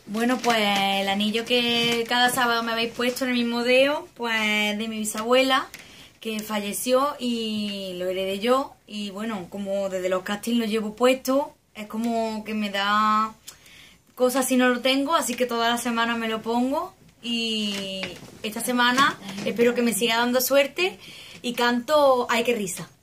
Bueno, pues el anillo que cada sábado me habéis puesto en el mismo dedo, pues de mi bisabuela, que falleció y lo heredé yo. Y bueno, como desde los castings lo llevo puesto, es como que me da cosas si no lo tengo, así que toda la semana me lo pongo. Y esta semana espero que me siga dando suerte y canto Ay, qué risa.